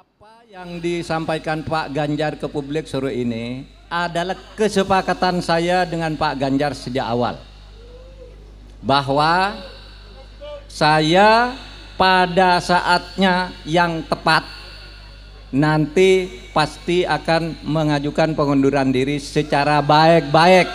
Apa yang disampaikan Pak Ganjar ke publik sore ini adalah kesepakatan saya dengan Pak Ganjar sejak awal, bahwa saya pada saatnya yang tepat nanti pasti akan mengajukan pengunduran diri secara baik-baik.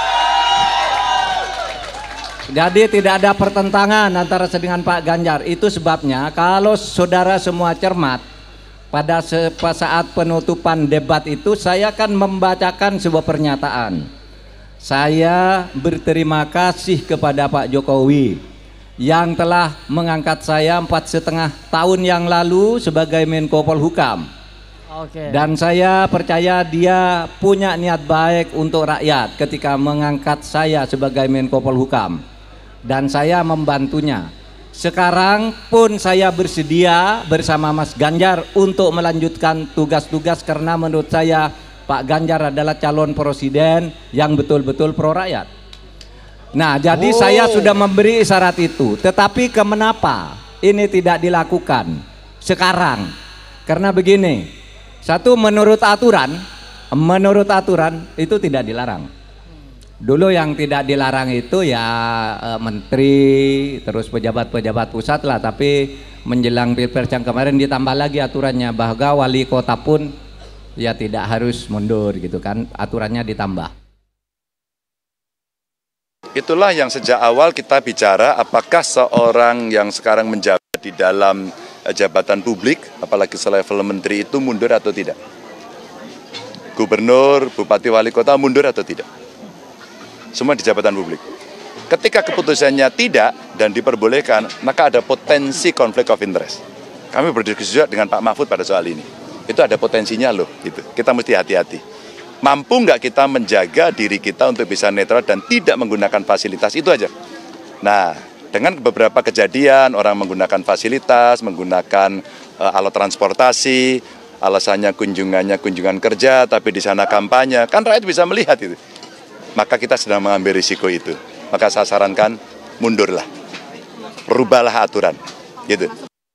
Jadi tidak ada pertentangan antara saya dengan Pak Ganjar. Itu sebabnya kalau saudara semua cermat, pada saat penutupan debat itu saya akan membacakan sebuah pernyataan. Saya berterima kasih kepada Pak Jokowi yang telah mengangkat saya 4,5 tahun yang lalu sebagai Menko Polhukam. Dan saya percaya dia punya niat baik untuk rakyat ketika mengangkat saya sebagai Menko Polhukam, dan saya membantunya. Sekarang pun saya bersedia bersama Mas Ganjar untuk melanjutkan tugas-tugas, karena menurut saya Pak Ganjar adalah calon presiden yang betul-betul pro rakyat. Nah, jadi saya sudah memberi isyarat itu. Tetapi kenapa ini tidak dilakukan sekarang? Karena begini, satu, menurut aturan itu tidak dilarang. Dulu yang tidak dilarang itu ya menteri, terus pejabat-pejabat pusat lah. Tapi menjelang Pilpres yang kemarin ditambah lagi aturannya, bahwa wali kota pun ya tidak harus mundur gitu kan, aturannya ditambah. Itulah yang sejak awal kita bicara, apakah seorang yang sekarang menjabat di dalam jabatan publik, apalagi selevel menteri, itu mundur atau tidak. Gubernur, bupati, wali kota mundur atau tidak. Semua di jabatan publik. Ketika keputusannya tidak dan diperbolehkan, maka ada potensi konflik of interest. Kami berdiskusi juga dengan Pak Mahfud pada soal ini. Itu ada potensinya loh, gitu. Kita mesti hati-hati. Mampu nggak kita menjaga diri kita untuk bisa netral dan tidak menggunakan fasilitas, itu aja. Nah, dengan beberapa kejadian orang menggunakan fasilitas, menggunakan alat transportasi, alasannya kunjungan kerja, tapi di sana kampanye, kan rakyat bisa melihat itu. Maka kita sedang mengambil risiko itu. Maka saya sarankan mundurlah, rubahlah aturan, gitu.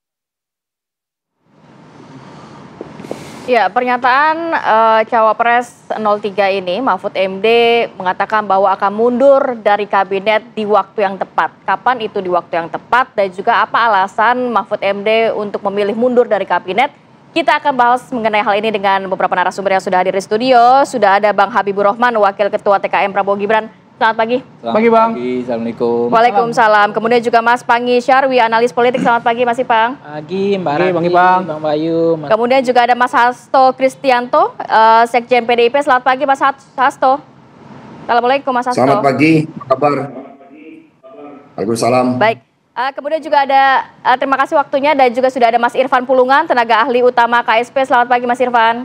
Ya, pernyataan Cawapres 03 ini, Mahfud MD mengatakan bahwa akan mundur dari kabinet di waktu yang tepat. Kapan itu di waktu yang tepat, dan juga apa alasan Mahfud MD untuk memilih mundur dari kabinet? Kita akan bahas mengenai hal ini dengan beberapa narasumber yang sudah hadir di studio. Sudah ada Bang Habibur Rahman, Wakil Ketua TKM Prabowo Gibran. Selamat pagi. Selamat pagi, Bang. Assalamualaikum. Waalaikumsalam. Kemudian juga Mas Pangi Syarwi, analis politik. Selamat pagi, Mas Ipang. Pagi, Mbak Rati, Bang Bayu. Kemudian juga ada Mas Hasto Kristianto, Sekjen PDIP. Selamat pagi, Mas Hasto. Assalamualaikum, Mas Hasto. Selamat pagi, apa kabar? Waalaikumsalam. Baik. Kemudian juga ada, terima kasih waktunya, dan juga sudah ada Mas Irfan Pulungan, tenaga ahli utama KSP. Selamat pagi, Mas Irfan.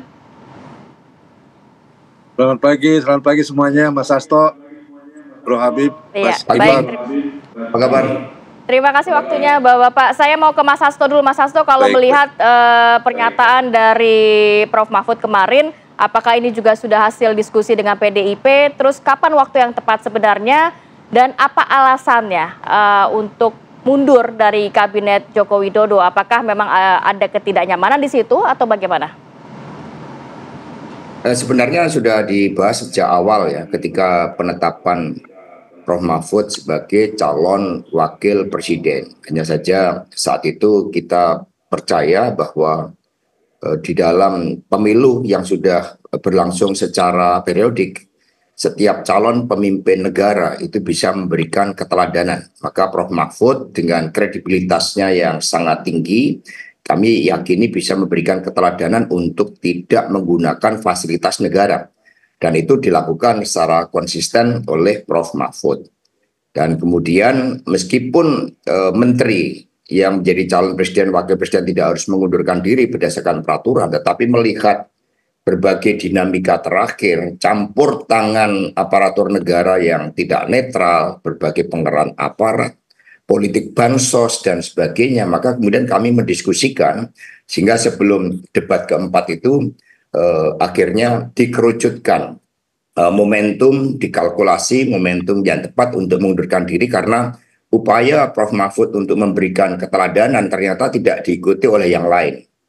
Selamat pagi semuanya, Mas Hasto, Bro Habib. Iya, Mas baik. Apa kabar? Terima kasih waktunya, Bapak-Bapak. Saya mau ke Mas Hasto dulu. Mas Hasto, kalau melihat pernyataan dari Prof. Mahfud kemarin, apakah ini juga sudah hasil diskusi dengan PDIP? Terus kapan waktu yang tepat sebenarnya? Dan apa alasannya untuk mundur dari kabinet Joko Widodo? Apakah memang ada ketidaknyamanan di situ atau bagaimana? Sebenarnya sudah dibahas sejak awal ya, ketika penetapan Prof. Mahfud sebagai calon wakil presiden. Hanya saja saat itu kita percaya bahwa di dalam pemilu yang sudah berlangsung secara periodik, setiap calon pemimpin negara itu bisa memberikan keteladanan. Maka Prof. Mahfud dengan kredibilitasnya yang sangat tinggi, kami yakini bisa memberikan keteladanan untuk tidak menggunakan fasilitas negara. Dan itu dilakukan secara konsisten oleh Prof. Mahfud. Dan kemudian meskipun menteri yang menjadi calon presiden, wakil presiden tidak harus mengundurkan diri berdasarkan peraturan, tetapi melihat berbagai dinamika terakhir, campur tangan aparatur negara yang tidak netral, berbagai pengerahan aparat, politik bansos, dan sebagainya, maka kemudian kami mendiskusikan, sehingga sebelum debat keempat itu akhirnya dikerucutkan momentum, dikalkulasi momentum yang tepat untuk mengundurkan diri, karena upaya Prof. Mahfud untuk memberikan keteladanan ternyata tidak diikuti oleh yang lain.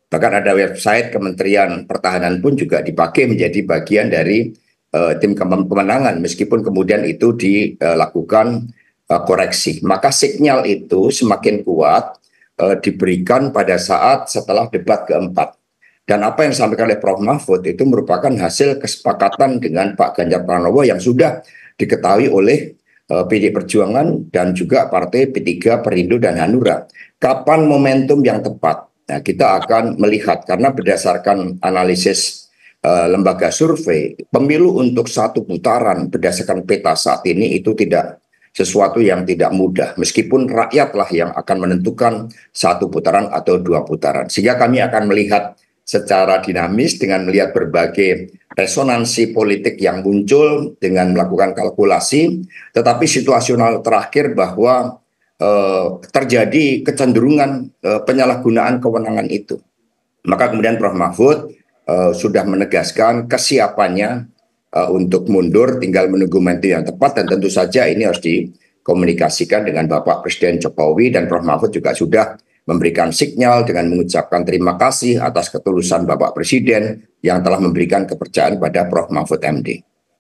Bahkan ada website Kementerian Pertahanan pun juga dipakai menjadi bagian dari tim pemenangan, meskipun kemudian itu dilakukan koreksi. Maka sinyal itu semakin kuat diberikan pada saat setelah debat keempat. Dan apa yang disampaikan oleh Prof. Mahfud itu merupakan hasil kesepakatan dengan Pak Ganjar Pranowo yang sudah diketahui oleh PD Perjuangan dan juga Partai P3, Perindo, dan Hanura. Kapan momentum yang tepat? Nah, kita akan melihat karena berdasarkan analisis lembaga survei, pemilu untuk satu putaran berdasarkan peta saat ini itu tidak sesuatu yang tidak mudah. Meskipun rakyatlah yang akan menentukan satu putaran atau dua putaran. Sehingga kami akan melihat secara dinamis dengan melihat berbagai resonansi politik yang muncul dengan melakukan kalkulasi, tetapi situasional terakhir bahwa terjadi kecenderungan penyalahgunaan kewenangan itu. Maka kemudian Prof. Mahfud sudah menegaskan kesiapannya untuk mundur, tinggal menunggu momentum yang tepat, dan tentu saja ini harus dikomunikasikan dengan Bapak Presiden Jokowi, dan Prof. Mahfud juga sudah memberikan sinyal dengan mengucapkan terima kasih atas ketulusan Bapak Presiden yang telah memberikan kepercayaan pada Prof. Mahfud MD.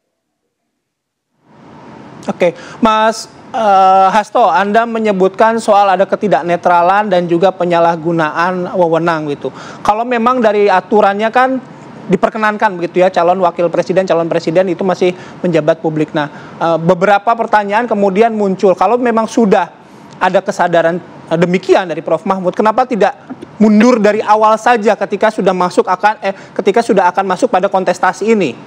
Oke, Mas Hasto, Anda menyebutkan soal ada ketidaknetralan dan juga penyalahgunaan wewenang gitu. Kalau memang dari aturannya kan diperkenankan begitu ya, calon wakil presiden, calon presiden itu masih menjabat publik. Nah, beberapa pertanyaan kemudian muncul. Kalau memang sudah ada kesadaran demikian dari Prof. Mahfud, kenapa tidak mundur dari awal saja ketika sudah akan masuk pada kontestasi ini?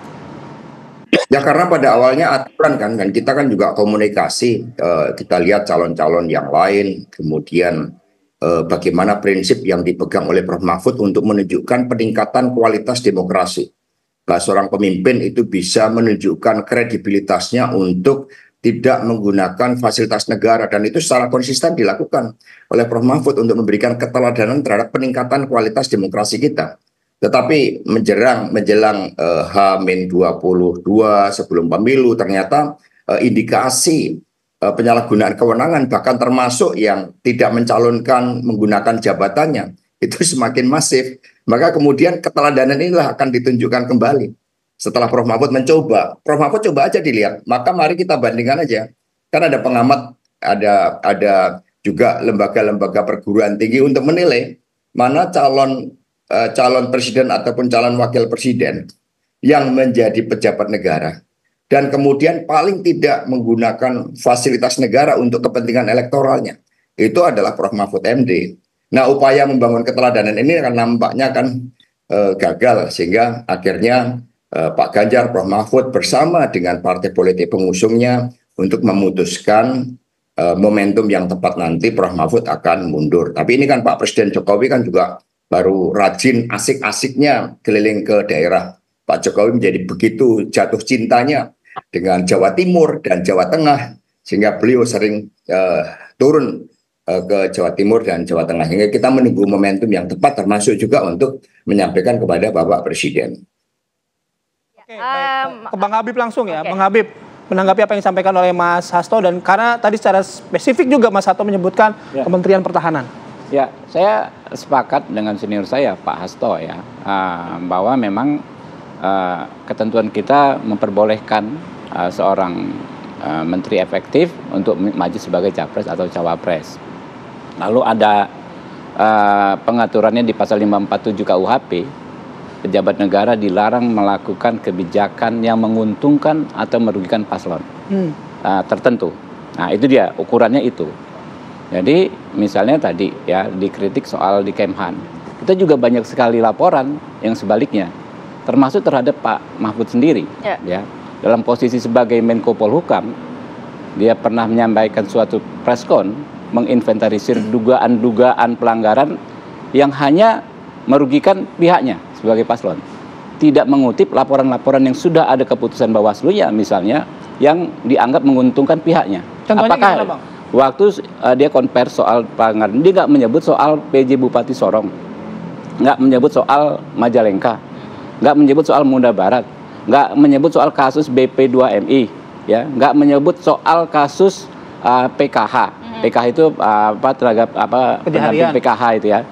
Ya karena pada awalnya aturan kan kita kan juga komunikasi, kita lihat calon-calon yang lain, kemudian bagaimana prinsip yang dipegang oleh Prof. Mahfud untuk menunjukkan peningkatan kualitas demokrasi. Bahwa seorang pemimpin itu bisa menunjukkan kredibilitasnya untuk tidak menggunakan fasilitas negara, dan itu secara konsisten dilakukan oleh Prof. Mahfud untuk memberikan keteladanan terhadap peningkatan kualitas demokrasi kita. Tetapi menjelang H-22 sebelum pemilu ternyata indikasi penyalahgunaan kewenangan bahkan termasuk yang tidak mencalonkan menggunakan jabatannya itu semakin masif. Maka kemudian keteladanan inilah akan ditunjukkan kembali. Setelah Prof. Mahfud mencoba, Prof. Mahfud coba aja dilihat. Maka mari kita bandingkan aja. Kan ada pengamat, ada juga lembaga-lembaga perguruan tinggi untuk menilai mana calon presiden ataupun calon wakil presiden yang menjadi pejabat negara dan kemudian paling tidak menggunakan fasilitas negara untuk kepentingan elektoralnya, itu adalah Prof. Mahfud MD. Nah, upaya membangun keteladanan ini kan nampaknya gagal, sehingga akhirnya Pak Ganjar, Prof. Mahfud bersama dengan partai politik pengusungnya untuk memutuskan momentum yang tepat nanti Prof. Mahfud akan mundur. Tapi ini kan Pak Presiden Jokowi kan juga baru rajin asik-asiknya keliling ke daerah. Pak Jokowi menjadi begitu jatuh cintanya dengan Jawa Timur dan Jawa Tengah, sehingga beliau sering turun ke Jawa Timur dan Jawa Tengah. Hingga kita menunggu momentum yang tepat, termasuk juga untuk menyampaikan kepada Bapak Presiden. Oke, baik. Ke Bang Habib langsung ya. Bang Habib, menanggapi apa yang disampaikan oleh Mas Hasto, dan karena tadi secara spesifik juga Mas Hasto menyebutkan Kementerian Pertahanan. Ya, saya sepakat dengan senior saya Pak Hasto ya, bahwa memang ketentuan kita memperbolehkan seorang menteri efektif untuk maju sebagai capres atau cawapres. Lalu ada pengaturannya di pasal 547 KUHP, pejabat negara dilarang melakukan kebijakan yang menguntungkan atau merugikan paslon tertentu. Nah, itu dia ukurannya itu. Jadi misalnya tadi ya dikritik soal di Kemhan, kita juga banyak sekali laporan yang sebaliknya, termasuk terhadap Pak Mahfud sendiri. Ya, dalam posisi sebagai Menko Polhukam, dia pernah menyampaikan suatu preskon menginventarisir dugaan-dugaan pelanggaran yang hanya merugikan pihaknya sebagai paslon, tidak mengutip laporan-laporan yang sudah ada keputusan Bawaslu-nya misalnya yang dianggap menguntungkan pihaknya. Contohnya apakah gimana, Bang? Waktu dia compare soal pelanggaran, dia nggak menyebut soal PJ Bupati Sorong, nggak menyebut soal Majalengka, nggak menyebut soal Muda Barat, nggak menyebut soal kasus BP2MI, ya, nggak menyebut soal kasus PKH. PKH itu tenaga pendamping PKH itu ya.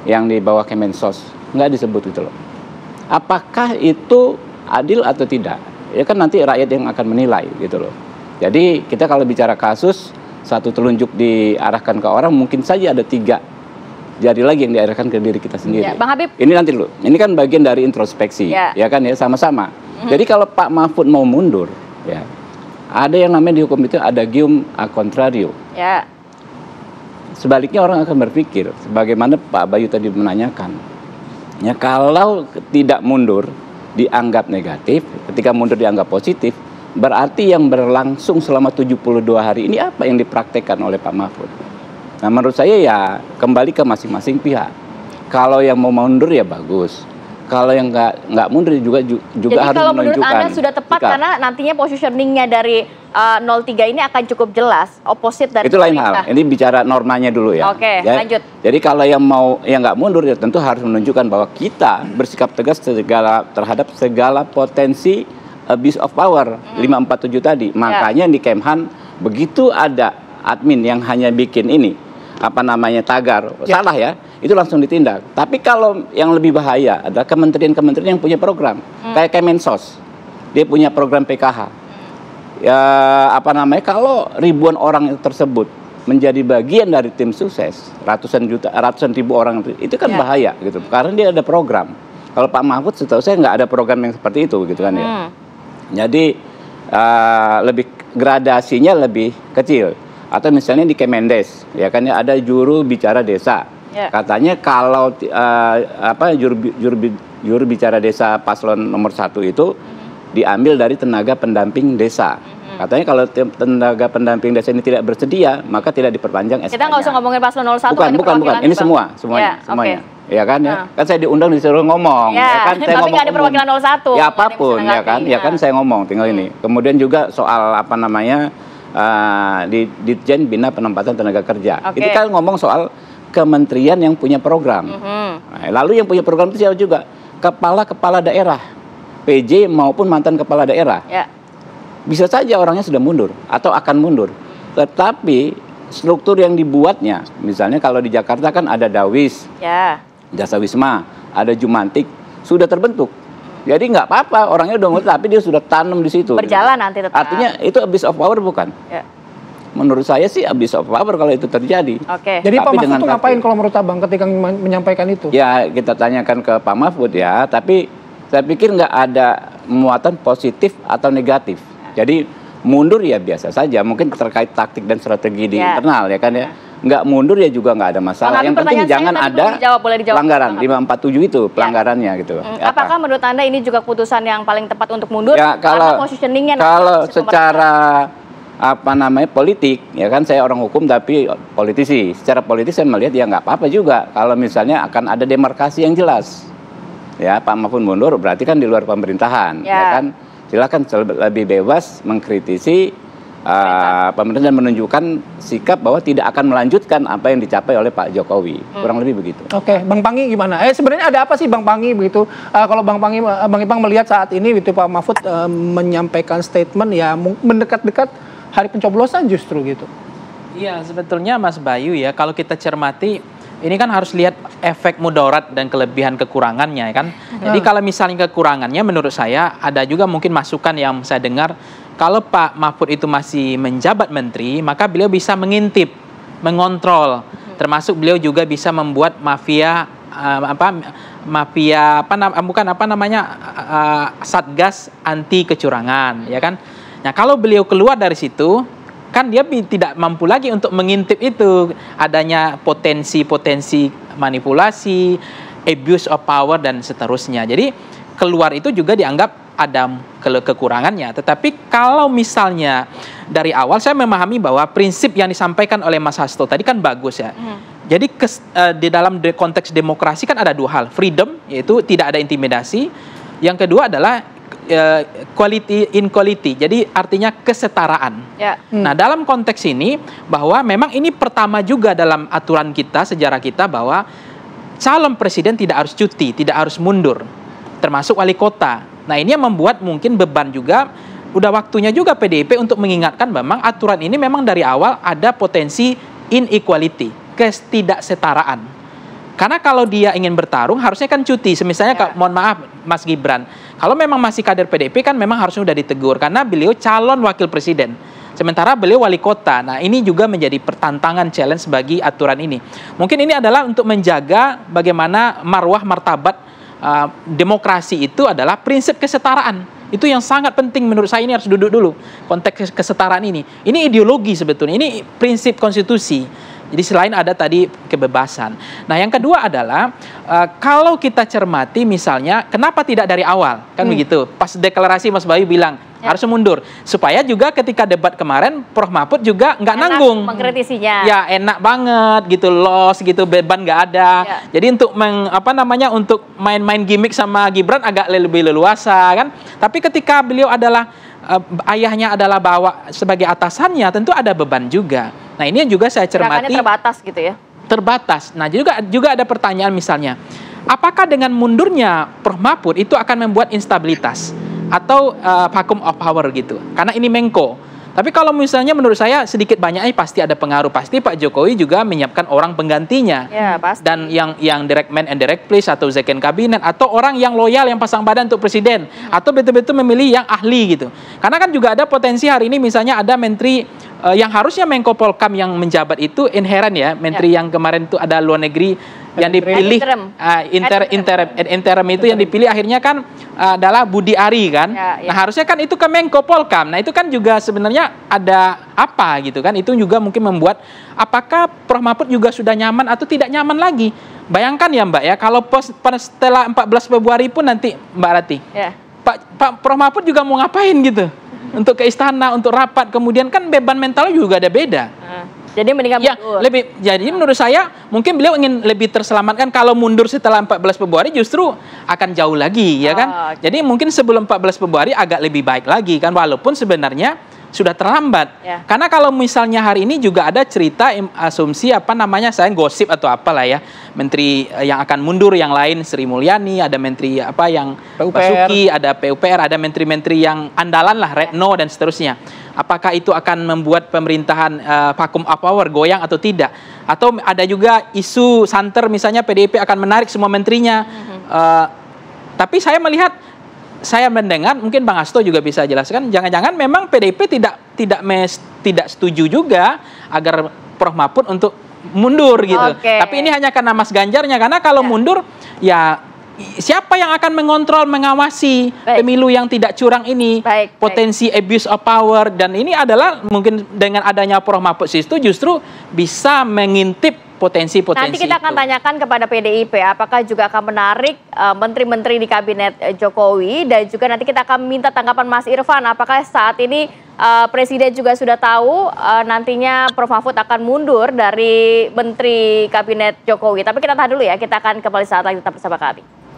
yang di bawah Kemensos, nggak disebut itu loh. Apakah itu adil atau tidak? Ya kan nanti rakyat yang akan menilai gitu loh. Jadi kita kalau bicara kasus, satu telunjuk diarahkan ke orang, mungkin saja ada 3 jari lagi yang diarahkan ke diri kita sendiri. Ya, Bang Habib. Ini nanti dulu, ini kan bagian dari introspeksi, ya kan ya, sama-sama. Jadi kalau Pak Mahfud mau mundur, ya ada yang namanya di hukum itu ada gium a contrario. Ya. Sebaliknya orang akan berpikir, sebagaimana Pak Bayu tadi menanyakan, ya kalau tidak mundur dianggap negatif, ketika mundur dianggap positif, berarti yang berlangsung selama 72 hari ini apa yang dipraktekkan oleh Pak Mahfud? Nah menurut saya ya kembali ke masing-masing pihak. Kalau yang mau mundur ya bagus. Kalau yang nggak mundur juga Jadi harus kalau menurut menunjukkan Anda sudah tepat sikap. karena nantinya positioningnya dari 03 ini akan cukup jelas, opposite dari Itu lain pemerintah. hal. Ini bicara normanya dulu ya. Oke, ya. lanjut. Jadi kalau yang nggak mundur ya tentu harus menunjukkan bahwa kita bersikap tegas terhadap segala potensi abuse of power 547 tadi. Makanya di Kemhan begitu ada admin yang hanya bikin ini tagar salah ya, itu langsung ditindak. Tapi kalau yang lebih bahaya adalah kementerian-kementerian yang punya program kayak Kemensos, dia punya program PKH. Ya kalau ribuan orang tersebut menjadi bagian dari tim sukses, ratusan ribu orang itu kan bahaya gitu, karena dia ada program. Kalau Pak Mahfud setahu saya nggak ada program yang seperti itu gitu kan ya. Jadi lebih gradasinya lebih kecil. Atau misalnya di Kemendes, ya kan ya ada juru bicara desa. Katanya kalau juru bicara desa paslon nomor 1 itu diambil dari tenaga pendamping desa. Katanya kalau tenaga pendamping desa ini tidak bersedia, maka tidak diperpanjang SK-nya. Kita nggak usah ngomongin paslon 01. Bukan. Ini semuanya. Ya kan ya. Kan saya diundang disuruh ngomong. Ya kan saya tapi nggak ada perwakilan 01. Ya apapun ya kan saya ngomong tinggal ini. Kemudian juga soal di Ditjen Bina Penempatan Tenaga Kerja. Itu kan ngomong soal kementerian yang punya program. Nah, lalu yang punya program itu siapa juga? Kepala-kepala daerah, PJ maupun mantan kepala daerah. Bisa saja orangnya sudah mundur atau akan mundur. Tetapi struktur yang dibuatnya, misalnya kalau di Jakarta kan ada Dawis, Jasa Wisma, ada Jumantik, sudah terbentuk. Jadi nggak apa-apa, orangnya udah ngerti, tapi dia sudah tanam di situ. Berjalan nanti tetap. Artinya itu abuse of power bukan? Menurut saya sih abuse of power kalau itu terjadi. Jadi Pak Mahfud itu ngapain kalau menurut Abang ketika menyampaikan itu? Ya kita tanyakan ke Pak Mahfud ya, tapi saya pikir nggak ada muatan positif atau negatif. Jadi mundur ya biasa saja, mungkin terkait taktik dan strategi di internal ya kan ya. Nggak mundur ya juga nggak ada masalah. Yang penting jangan ada pelanggaran 547 itu pelanggarannya gitu. Apakah menurut Anda ini juga keputusan yang paling tepat untuk mundur? Ya karena positioningnya kalau secara politik ya kan, saya orang hukum tapi politisi. Secara politis saya melihat ya nggak apa-apa juga kalau misalnya akan ada demarkasi yang jelas. Ya Pak Mahfud mundur berarti kan di luar pemerintahan. Ya kan silakan lebih bebas mengkritisi pemerintah dan menunjukkan sikap bahwa tidak akan melanjutkan apa yang dicapai oleh Pak Jokowi. Kurang lebih begitu. Oke, Bang Pangi gimana? Sebenarnya ada apa sih Bang Pangi begitu? Kalau Bang Ipang melihat saat ini gitu Pak Mahfud menyampaikan statement ya mendekat-dekat hari pencoblosan justru gitu. Iya, sebetulnya Mas Bayu ya, kalau kita cermati ini kan harus lihat efek mudarat dan kelebihan kekurangannya kan. Jadi kalau misalnya kekurangannya menurut saya ada juga mungkin masukan yang saya dengar, kalau Pak Mahfud itu masih menjabat menteri, maka beliau bisa mengintip, mengontrol, termasuk beliau juga bisa membuat satgas anti kecurangan, ya kan? Nah, kalau beliau keluar dari situ, kan dia tidak mampu lagi untuk mengintip itu adanya potensi-potensi manipulasi, abuse of power dan seterusnya. Jadi keluar itu juga dianggap ada kekurangannya. Tetapi kalau misalnya dari awal saya memahami bahwa prinsip yang disampaikan oleh Mas Hasto tadi kan bagus ya. Jadi di dalam konteks demokrasi kan ada 2 hal, freedom yaitu tidak ada intimidasi. Yang kedua adalah quality inequality, jadi artinya kesetaraan. Nah dalam konteks ini bahwa memang ini pertama juga dalam aturan kita, sejarah kita bahwa calon presiden tidak harus cuti, tidak harus mundur, termasuk wali kota. Nah ini yang membuat mungkin beban juga, udah waktunya juga PDIP untuk mengingatkan memang aturan ini memang dari awal ada potensi inequality, ketidaksetaraan. Karena kalau dia ingin bertarung harusnya kan cuti. Misalnya mohon maaf Mas Gibran, kalau memang masih kader PDIP kan memang harusnya sudah ditegur karena beliau calon wakil presiden. Sementara beliau wali kota. Nah, ini juga menjadi pertantangan challenge bagi aturan ini. Mungkin ini adalah untuk menjaga bagaimana marwah martabat demokrasi itu adalah prinsip kesetaraan. Itu yang sangat penting menurut saya, ini harus duduk dulu. Konteks kesetaraan ini. Ini ideologi sebetulnya, ini prinsip konstitusi. Jadi selain ada tadi kebebasan. Nah, yang kedua adalah kalau kita cermati misalnya kenapa tidak dari awal? Kan begitu. Pas deklarasi Mas Bayu bilang harus mundur. Supaya juga ketika debat kemarin Prof Mahfud juga nggak nanggung. Mengkritisinya. Ya, enak banget gitu, loss gitu, beban nggak ada. Jadi untuk untuk main-main gimmick sama Gibran agak lebih leluasa kan. Tapi ketika beliau adalah ayahnya adalah bawa sebagai atasannya, tentu ada beban juga. Nah, ini yang juga saya cermati. Gerakannya terbatas gitu ya? Terbatas. Nah, juga ada pertanyaan misalnya, apakah dengan mundurnya Prof Mahfud itu akan membuat instabilitas atau vacuum of power gitu? Karena ini Menko. Tapi kalau misalnya menurut saya sedikit banyaknya pasti ada pengaruh. Pasti Pak Jokowi juga menyiapkan orang penggantinya. Ya, pasti. Dan yang direct man and direct place atau second cabinet atau orang yang loyal yang pasang badan untuk presiden atau betul-betul memilih yang ahli gitu. Karena kan juga ada potensi hari ini misalnya ada menteri yang harusnya Menko Polkam yang menjabat itu inherent ya, menteri yang kemarin itu ada luar negeri yang dipilih interim itu yang dipilih akhirnya kan adalah Budi Ari kan. Nah, harusnya kan itu ke Menko Polkam. Nah, itu kan juga sebenarnya ada apa gitu kan. Itu juga mungkin membuat apakah Prof Mahfud juga sudah nyaman atau tidak nyaman lagi. Bayangkan ya Mbak ya, kalau setelah 14 Februari pun nanti Mbak Rati. Pak Prof Mahfud juga mau ngapain gitu? Untuk ke istana, untuk rapat, kemudian kan beban mental juga ada beda. Jadi mendingan mundur. Jadi menurut saya mungkin beliau ingin lebih terselamatkan kalau mundur setelah 14 Februari justru akan jauh lagi ya kan. Jadi mungkin sebelum 14 Februari agak lebih baik lagi kan, walaupun sebenarnya sudah terlambat. Karena kalau misalnya hari ini juga ada cerita asumsi saya gosip atau apalah ya, menteri yang akan mundur yang lain Sri Mulyani, ada menteri yang Basuki, ada PUPR, ada menteri-menteri yang andalan lah, Retno dan seterusnya. Apakah itu akan membuat pemerintahan vacuum of power goyang atau tidak? Atau ada juga isu santer misalnya PDIP akan menarik semua menterinya. Tapi saya mendengar, mungkin Bang Hasto juga bisa jelaskan, jangan-jangan memang PDIP tidak setuju juga agar Prof Mahfud untuk mundur gitu. Tapi ini hanya karena Mas Ganjarnya, karena kalau mundur ya siapa yang akan mengontrol, mengawasi pemilu yang tidak curang ini, potensi abuse of power, dan ini adalah mungkin dengan adanya Prof Mahfud itu justru bisa mengintip potensi-potensi. Nanti kita akan tanyakan kepada PDIP apakah juga akan menarik menteri-menteri di kabinet Jokowi, dan juga nanti kita akan minta tanggapan Mas Irfan apakah saat ini Presiden juga sudah tahu nantinya Prof Mahfud akan mundur dari menteri kabinet Jokowi. Tapi kita tahan dulu ya, kita akan kembali saat lagi, tetap bersama kami.